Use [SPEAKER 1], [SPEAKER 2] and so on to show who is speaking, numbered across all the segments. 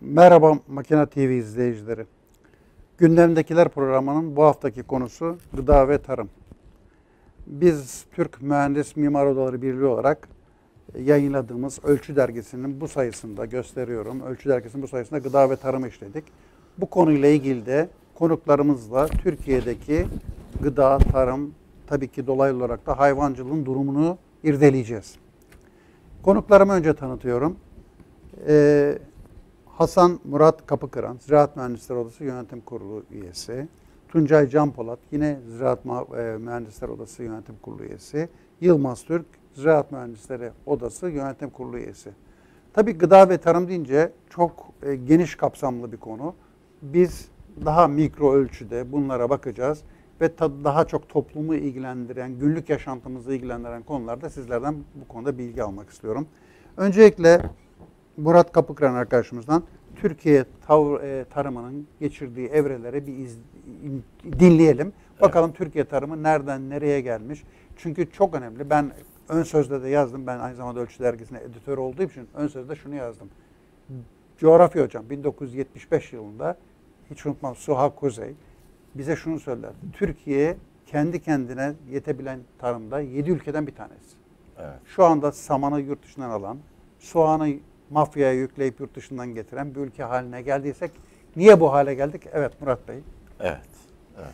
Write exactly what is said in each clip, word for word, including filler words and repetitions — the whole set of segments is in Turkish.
[SPEAKER 1] Merhaba Makina T V izleyicileri. Gündemdekiler programının bu haftaki konusu gıda ve tarım. Biz Türk Mühendis Mimar Odaları Birliği olarak yayınladığımız Ölçü Dergisi'nin bu sayısında gösteriyorum. Ölçü Dergisi'nin bu sayısında gıda ve tarımı işledik. Bu konuyla ilgili de konuklarımızla Türkiye'deki gıda, tarım, tabii ki dolaylı olarak da hayvancılığın durumunu irdeleyeceğiz. Konuklarımı önce tanıtıyorum. Ee, Hasan Murat Kapıkıran, Ziraat Mühendisleri Odası Yönetim Kurulu üyesi. Tuncay Can Polat, yine Ziraat Mühendisleri Odası Yönetim Kurulu üyesi. Yılmaz Türk, Ziraat Mühendisleri Odası Yönetim Kurulu üyesi. Tabii gıda ve tarım deyince çok e, geniş kapsamlı bir konu. Biz daha mikro ölçüde bunlara bakacağız ve daha çok toplumu ilgilendiren, günlük yaşantımızı ilgilendiren konularda sizlerden bu konuda bilgi almak istiyorum. Öncelikle Murat Kapıkıran arkadaşımızdan Türkiye tav, e, tarımının geçirdiği evreleri bir iz, dinleyelim. Bakalım evet. Türkiye tarımı nereden nereye gelmiş? Çünkü çok önemli. Ben ön sözde de yazdım. Ben aynı zamanda Ölçü Dergisi'ne editör olduğum için ön sözde şunu yazdım. Coğrafya hocam bin dokuz yüz yetmiş beş yılında hiç unutmam Suha Kuzey bize şunu söylerdi. Türkiye kendi kendine yetebilen tarımda yedi ülkeden bir tanesi. Evet. Şu anda samanı yurt dışından alan, soğanı mafyaya yükleyip yurt dışından getiren bir ülke haline geldiysek niye bu hale geldik? Evet Murat Bey.
[SPEAKER 2] Evet. evet.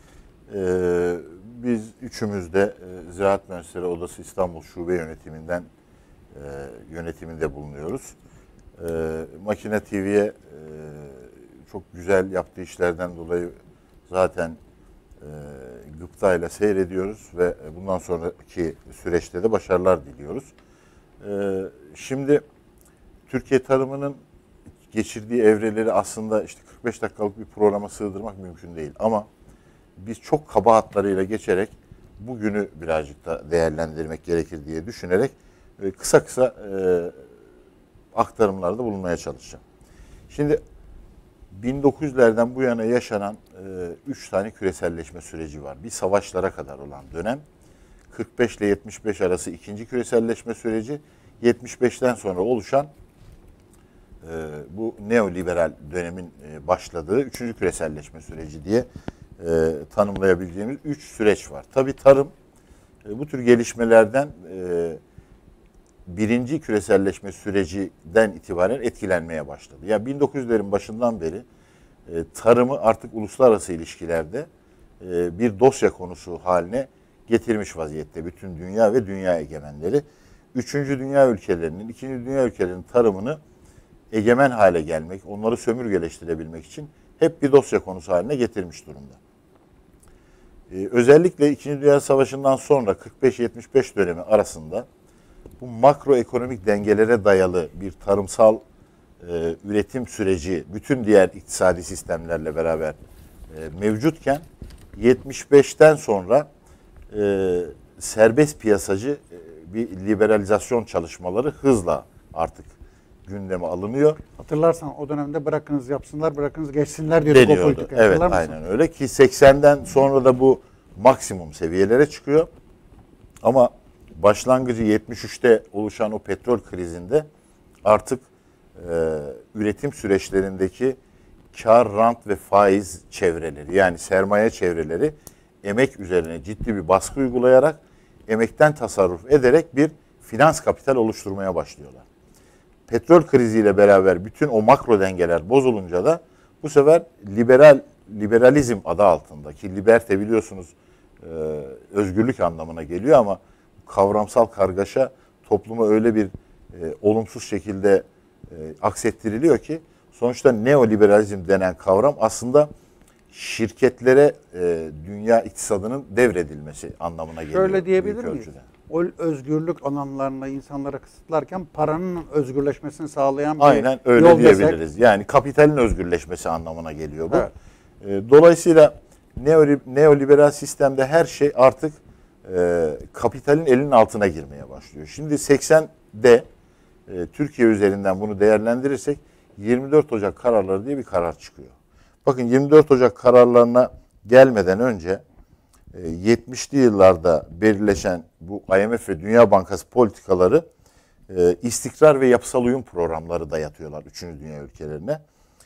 [SPEAKER 2] Ee, biz üçümüz de e, Ziraat Mühendisleri Odası İstanbul Şube Yönetiminden e, yönetiminde bulunuyoruz. E, Makina T V'ye e, çok güzel yaptığı işlerden dolayı zaten e, gıptayla seyrediyoruz ve bundan sonraki süreçte de başarılar diliyoruz. E, şimdi Türkiye tarımının geçirdiği evreleri aslında işte kırk beş dakikalık bir programa sığdırmak mümkün değil. Ama biz çok kaba hatlarıyla geçerek bugünü birazcık da değerlendirmek gerekir diye düşünerek kısa kısa e, aktarımlarda bulunmaya çalışacağım. Şimdi bin dokuz yüzlerden bu yana yaşanan e, üç tane küreselleşme süreci var. Bir savaşlara kadar olan dönem, kırk beş ile yetmiş beş arası ikinci küreselleşme süreci, yetmiş beşten sonra oluşan e, bu neoliberal dönemin e, başladığı üçüncü küreselleşme süreci diye e, tanımlayabileceğimiz üç süreç var. Tabii tarım e, bu tür gelişmelerden e, birinci küreselleşme sürecinden itibaren etkilenmeye başladı. Yani bin dokuz yüzlerin başından beri e, tarımı artık uluslararası ilişkilerde e, bir dosya konusu haline getirmiş vaziyette bütün dünya ve dünya egemenleri. Üçüncü dünya ülkelerinin, ikinci dünya ülkelerinin tarımını egemen hale gelmek, onları sömürgeleştirebilmek için hep bir dosya konusu haline getirmiş durumda. Ee, özellikle İkinci Dünya Savaşı'ndan sonra kırk beş yetmiş beş dönemi arasında bu makroekonomik dengelere dayalı bir tarımsal e, üretim süreci bütün diğer iktisadi sistemlerle beraber e, mevcutken yetmiş beşten sonra e, serbest piyasacı e, bir liberalizasyon çalışmaları hızla artık gündeme alınıyor.
[SPEAKER 1] Hatırlarsan o dönemde bırakınız yapsınlar, bırakınız geçsinler diyorduk o politikayı.
[SPEAKER 2] Evet, aynen öyle ki seksenden sonra da bu maksimum seviyelere çıkıyor. Ama başlangıcı yetmiş üçte oluşan o petrol krizinde artık e, üretim süreçlerindeki kar, rant ve faiz çevreleri, yani sermaye çevreleri emek üzerine ciddi bir baskı uygulayarak emekten tasarruf ederek bir finans kapital oluşturmaya başlıyorlar. Petrol kriziyle beraber bütün o makro dengeler bozulunca da bu sefer liberal liberalizm adı altında, ki liberte biliyorsunuz e, özgürlük anlamına geliyor ama kavramsal kargaşa topluma öyle bir e, olumsuz şekilde e, aksettiriliyor ki sonuçta neoliberalizm denen kavram aslında şirketlere e, dünya iktisadının devredilmesi anlamına geliyor.
[SPEAKER 1] Şöyle diyebilir miyiz? O özgürlük alanlarına insanlara kısıtlarken paranın özgürleşmesini sağlayan bir
[SPEAKER 2] Aynen öyle
[SPEAKER 1] yol
[SPEAKER 2] diyebiliriz.
[SPEAKER 1] Desek.
[SPEAKER 2] Yani kapitalin özgürleşmesi anlamına geliyor bu. Evet. Dolayısıyla neoliberal sistemde her şey artık e, kapitalin elinin altına girmeye başlıyor. Şimdi seksende e, Türkiye üzerinden bunu değerlendirirsek yirmi dört Ocak kararları diye bir karar çıkıyor. Bakın yirmi dört Ocak kararlarına gelmeden önce yetmişli yıllarda belirleşen bu I M F ve Dünya Bankası politikaları e, istikrar ve yapısal uyum programları dayatıyorlar üçüncü dünya ülkelerine.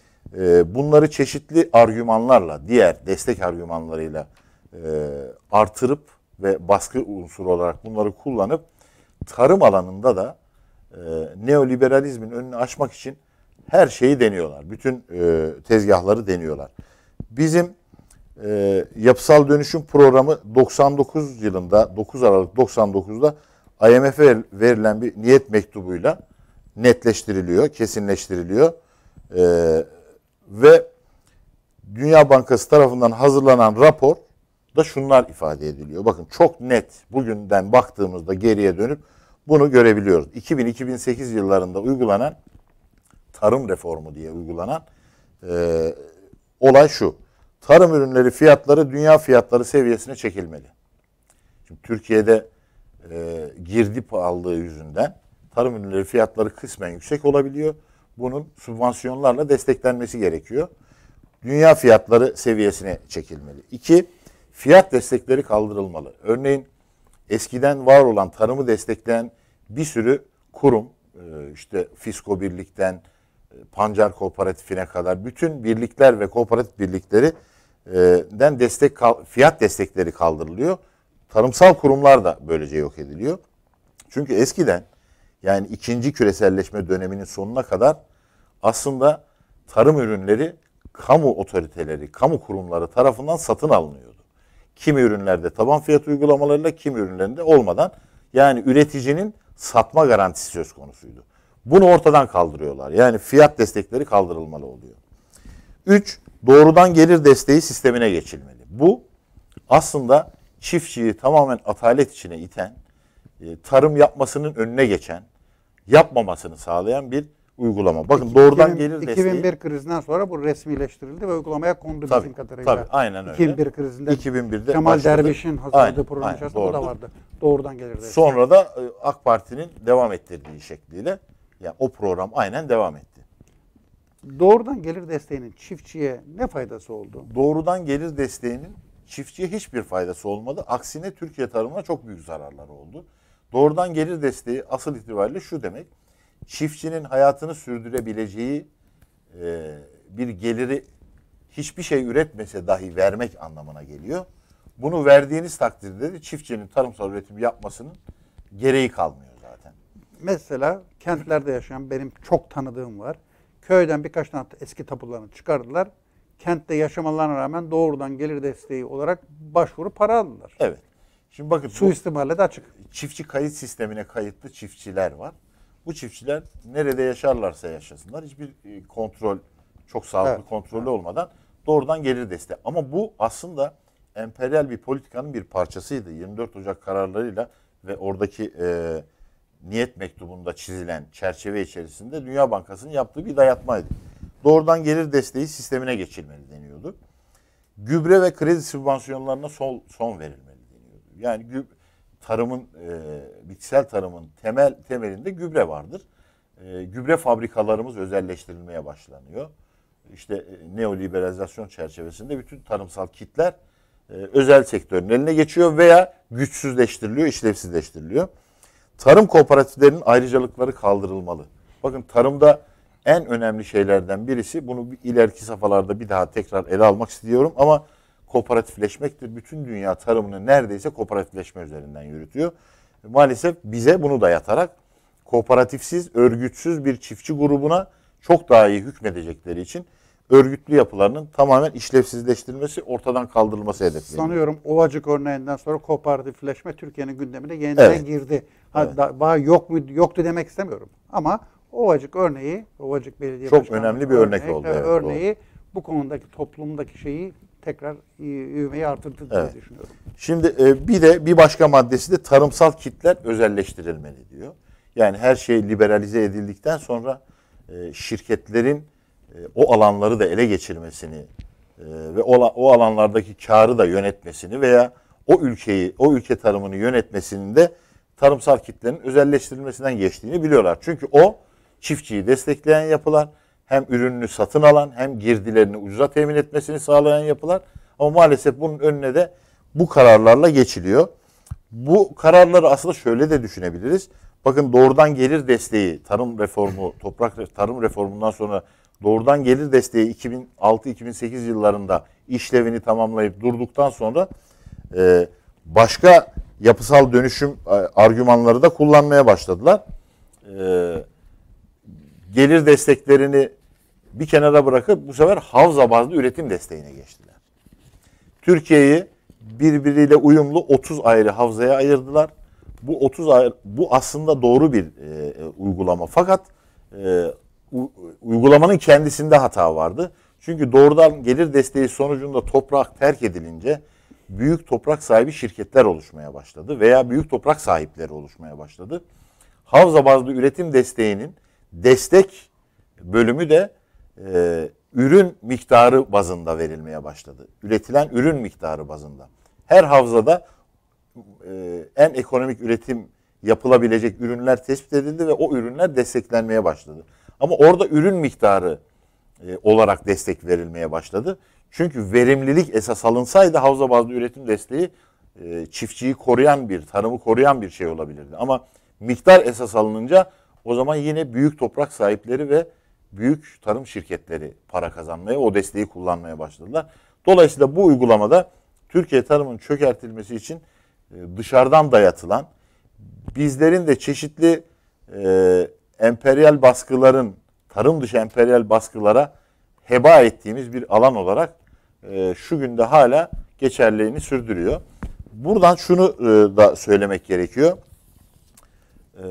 [SPEAKER 2] E, bunları çeşitli argümanlarla, diğer destek argümanlarıyla e, artırıp ve baskı unsuru olarak bunları kullanıp tarım alanında da e, neoliberalizmin önünü açmak için her şeyi deniyorlar. Bütün e, tezgahları deniyorlar. Bizim e, yapısal dönüşüm programı doksan dokuz yılında, dokuz Aralık doksan dokuzda I M F'e verilen bir niyet mektubuyla netleştiriliyor, kesinleştiriliyor. E, ve Dünya Bankası tarafından hazırlanan rapor da şunlar ifade ediliyor. Bakın çok net bugünden baktığımızda geriye dönüp bunu görebiliyoruz. iki bin iki bin sekiz yıllarında uygulanan tarım reformu diye uygulanan e, olay şu. Tarım ürünleri fiyatları dünya fiyatları seviyesine çekilmeli. Şimdi Türkiye'de e, girdi pahalılığı yüzünden tarım ürünleri fiyatları kısmen yüksek olabiliyor. Bunun subvansiyonlarla desteklenmesi gerekiyor. Dünya fiyatları seviyesine çekilmeli. İki, fiyat destekleri kaldırılmalı. Örneğin eskiden var olan tarımı destekleyen bir sürü kurum, işte Fisko Birlik'ten Pancar Kooperatifine kadar bütün birlikler ve kooperatif birliklerinden destek fiyat destekleri kaldırılıyor. Tarımsal kurumlar da böylece yok ediliyor. Çünkü eskiden yani ikinci küreselleşme döneminin sonuna kadar aslında tarım ürünleri kamu otoriteleri, kamu kurumları tarafından satın alınıyordu. Kimi ürünlerde taban fiyat uygulamalarıyla, kimi ürünlerinde olmadan yani üreticinin satma garantisi söz konusuydu. Bunu ortadan kaldırıyorlar. Yani fiyat destekleri kaldırılmalı oluyor. Üç, doğrudan gelir desteği sistemine geçilmeli. Bu aslında çiftçiyi tamamen atalet içine iten, tarım yapmasının önüne geçen, yapmamasını sağlayan bir uygulama. Bakın doğrudan
[SPEAKER 1] iki bin,
[SPEAKER 2] gelir desteği.
[SPEAKER 1] iki bin bir krizinden sonra bu resmileştirildi ve uygulamaya kondu
[SPEAKER 2] tabii,
[SPEAKER 1] bizim kadarıyla.
[SPEAKER 2] Tabii aynen öyle.
[SPEAKER 1] iki bin bir krizinde
[SPEAKER 2] iki bin birde
[SPEAKER 1] Kemal
[SPEAKER 2] başladı.
[SPEAKER 1] Derviş'in hazırladığı
[SPEAKER 2] Aynen,
[SPEAKER 1] program
[SPEAKER 2] aynen,
[SPEAKER 1] içerisinde bu da
[SPEAKER 2] doğrudur.
[SPEAKER 1] vardı. Doğrudan gelir desteği.
[SPEAKER 2] Sonra da AK Parti'nin devam ettirdiği şekliyle yani o program aynen devam etti.
[SPEAKER 1] Doğrudan gelir desteğinin çiftçiye ne faydası oldu?
[SPEAKER 2] Doğrudan gelir desteğinin çiftçiye hiçbir faydası olmadı. Aksine Türkiye tarımına çok büyük zararları oldu. Doğrudan gelir desteği asıl itibariyle şu demek. Çiftçinin hayatını sürdürebileceği e, bir geliri hiçbir şey üretmese dahi vermek anlamına geliyor. Bunu verdiğiniz takdirde de çiftçinin tarımsal üretim yapmasının gereği kalmıyor zaten.
[SPEAKER 1] Mesela kentlerde yaşayan benim çok tanıdığım var. Köyden birkaç tane eski tapularını çıkardılar. Kentte yaşamalarına rağmen doğrudan gelir desteği olarak başvuru para aldılar.
[SPEAKER 2] Evet. Şimdi bakın
[SPEAKER 1] suistimalle de açık.
[SPEAKER 2] Çiftçi kayıt sistemine kayıtlı çiftçiler var. Bu çiftçiler nerede yaşarlarsa yaşasınlar hiçbir kontrol, çok sağlıklı
[SPEAKER 1] evet,
[SPEAKER 2] kontrollü
[SPEAKER 1] evet.
[SPEAKER 2] olmadan doğrudan gelir desteği. Ama bu aslında emperyal bir politikanın bir parçasıydı. yirmi dört Ocak kararlarıyla ve oradaki e, niyet mektubunda çizilen çerçeve içerisinde Dünya Bankası'nın yaptığı bir dayatmaydı. Doğrudan gelir desteği sistemine geçilmeli deniyordu. Gübre ve kredi sübvansiyonlarına son, son verilmeli deniyordu. Yani gübre, tarımın, e, bitkisel tarımın temel temelinde gübre vardır. E, gübre fabrikalarımız özelleştirilmeye başlanıyor. İşte e, neoliberalizasyon çerçevesinde bütün tarımsal kitler e, özel sektörün eline geçiyor veya güçsüzleştiriliyor, işlevsizleştiriliyor. Tarım kooperatiflerinin ayrıcalıkları kaldırılmalı. Bakın tarımda en önemli şeylerden birisi, bunu ileriki safhalarda bir daha tekrar ele almak istiyorum ama kooperatifleşmektir. Bütün dünya tarımını neredeyse kooperatifleşme üzerinden yürütüyor. Maalesef bize bunu dayatarak kooperatifsiz, örgütsüz bir çiftçi grubuna çok daha iyi hükmedecekleri için örgütlü yapılarının tamamen işlevsizleştirilmesi, ortadan kaldırılması hedefleniyor.
[SPEAKER 1] Sanıyorum Ovacık örneğinden sonra kooperatifleşme Türkiye'nin gündemine yeniden
[SPEAKER 2] evet.
[SPEAKER 1] girdi. Ha,
[SPEAKER 2] evet.
[SPEAKER 1] da, daha yok mu, yoktu demek istemiyorum. Ama Ovacık örneği, Ovacık Belediye
[SPEAKER 2] çok
[SPEAKER 1] Başkanlığı
[SPEAKER 2] önemli bir örnek, örnek oldu.
[SPEAKER 1] Evet,
[SPEAKER 2] evet,
[SPEAKER 1] örneği doğru. Bu konudaki toplumdaki şeyi tekrar ivmeyi artırdı diye
[SPEAKER 2] evet.
[SPEAKER 1] düşünüyorum.
[SPEAKER 2] Şimdi bir de bir başka maddesi de tarımsal kitler özelleştirilmeli diyor. Yani her şey liberalize edildikten sonra şirketlerin o alanları da ele geçirmesini ve o alanlardaki karı da yönetmesini veya o ülkeyi, o ülke tarımını yönetmesinin de tarımsal kitlerin özelleştirilmesinden geçtiğini biliyorlar. Çünkü o çiftçiyi destekleyen yapılar, hem ürününü satın alan hem girdilerini ucuza temin etmesini sağlayan yapılar. Ama maalesef bunun önüne de bu kararlarla geçiliyor. Bu kararları aslında şöyle de düşünebiliriz. Bakın doğrudan gelir desteği, tarım reformu, toprak tarım reformundan sonra doğrudan gelir desteği iki bin altı iki bin sekiz yıllarında işlevini tamamlayıp durduktan sonra e, başka yapısal dönüşüm e, argümanları da kullanmaya başladılar. E, gelir desteklerini bir kenara bırakıp bu sefer havza bazlı üretim desteğine geçtiler. Türkiye'yi birbiriyle uyumlu otuz ayrı havzaya ayırdılar. Bu otuz ayrı, bu aslında doğru bir e, uygulama. Fakat e, u, uygulamanın kendisinde hata vardı. Çünkü doğrudan gelir desteği sonucunda toprak terk edilince büyük toprak sahibi şirketler oluşmaya başladı veya büyük toprak sahipleri oluşmaya başladı. Havza bazlı üretim desteğinin destek bölümü de e, ürün miktarı bazında verilmeye başladı. Üretilen ürün miktarı bazında. Her havzada e, en ekonomik üretim yapılabilecek ürünler tespit edildi ve o ürünler desteklenmeye başladı. Ama orada ürün miktarı e, olarak destek verilmeye başladı. Çünkü verimlilik esas alınsaydı havza bazlı üretim desteği e, çiftçiyi koruyan bir, tarımı koruyan bir şey olabilirdi. Ama miktar esas alınınca o zaman yine büyük toprak sahipleri ve büyük tarım şirketleri para kazanmaya, o desteği kullanmaya başladılar. Dolayısıyla bu uygulamada Türkiye tarımının çökertilmesi için dışarıdan dayatılan, bizlerin de çeşitli e, emperyal baskıların, tarım dışı emperyal baskılara heba ettiğimiz bir alan olarak e, şu günde hala geçerliliğini sürdürüyor. Buradan şunu e, da söylemek gerekiyor. E,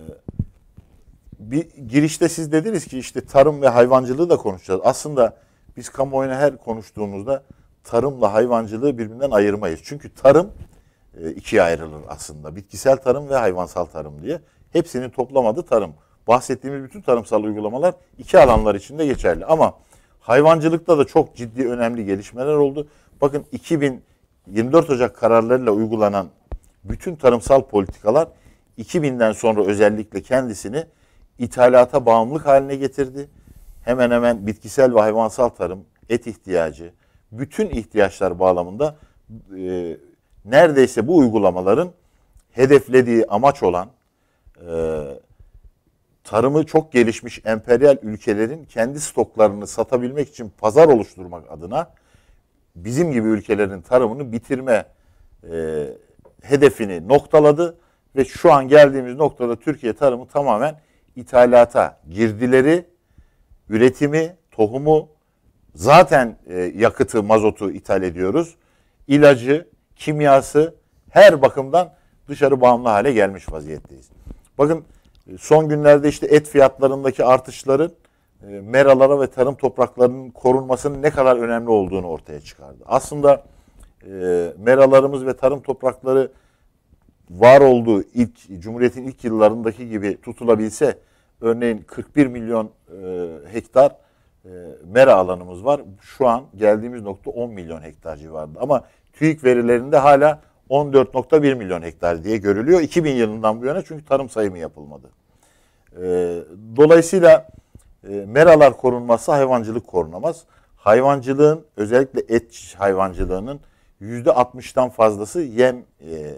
[SPEAKER 2] bir girişte siz dediniz ki işte tarım ve hayvancılığı da konuşacağız. Aslında biz kamuoyuna her konuştuğumuzda tarımla hayvancılığı birbirinden ayırmayız. Çünkü tarım e, ikiye ayrılır aslında. Bitkisel tarım ve hayvansal tarım diye. Hepsinin toplamadığı tarım. Bahsettiğimiz bütün tarımsal uygulamalar iki alanlar içinde geçerli. Ama hayvancılıkta da çok ciddi önemli gelişmeler oldu. Bakın iki bin yirmi dört Ocak kararlarıyla uygulanan bütün tarımsal politikalar iki binden sonra özellikle kendisini ithalata bağımlılık haline getirdi. Hemen hemen bitkisel ve hayvansal tarım, et ihtiyacı, bütün ihtiyaçlar bağlamında e, neredeyse bu uygulamaların hedeflediği amaç olan e, tarımı çok gelişmiş emperyal ülkelerin kendi stoklarını satabilmek için pazar oluşturmak adına bizim gibi ülkelerin tarımını bitirme e, hedefini noktaladı ve şu an geldiğimiz noktada Türkiye tarımı tamamen ithalata, girdileri, üretimi, tohumu, zaten e, yakıtı, mazotu ithal ediyoruz. İlacı, kimyası her bakımdan dışarı bağımlı hale gelmiş vaziyetteyiz. Bakın son günlerde işte et fiyatlarındaki artışların e, meralara ve tarım topraklarının korunmasının ne kadar önemli olduğunu ortaya çıkardı. Aslında e, meralarımız ve tarım toprakları var olduğu ilk Cumhuriyet'in ilk yıllarındaki gibi tutulabilse, örneğin kırk bir milyon e, hektar e, mera alanımız var. Şu an geldiğimiz nokta on milyon hektar civarında. Ama TÜİK verilerinde hala on dört nokta bir milyon hektar diye görülüyor. iki bin yılından bu yana, çünkü tarım sayımı yapılmadı. E, dolayısıyla e, meralar korunmazsa hayvancılık korunamaz. Hayvancılığın, özellikle et hayvancılığının yüzde altmıştan fazlası yem e,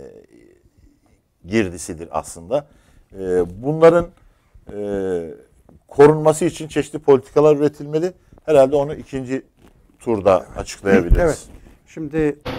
[SPEAKER 2] girdisidir aslında. E, bunların e, korunması için çeşitli politikalar üretilmeli. Herhalde onu ikinci turda açıklayabiliriz.
[SPEAKER 1] Evet. Şimdi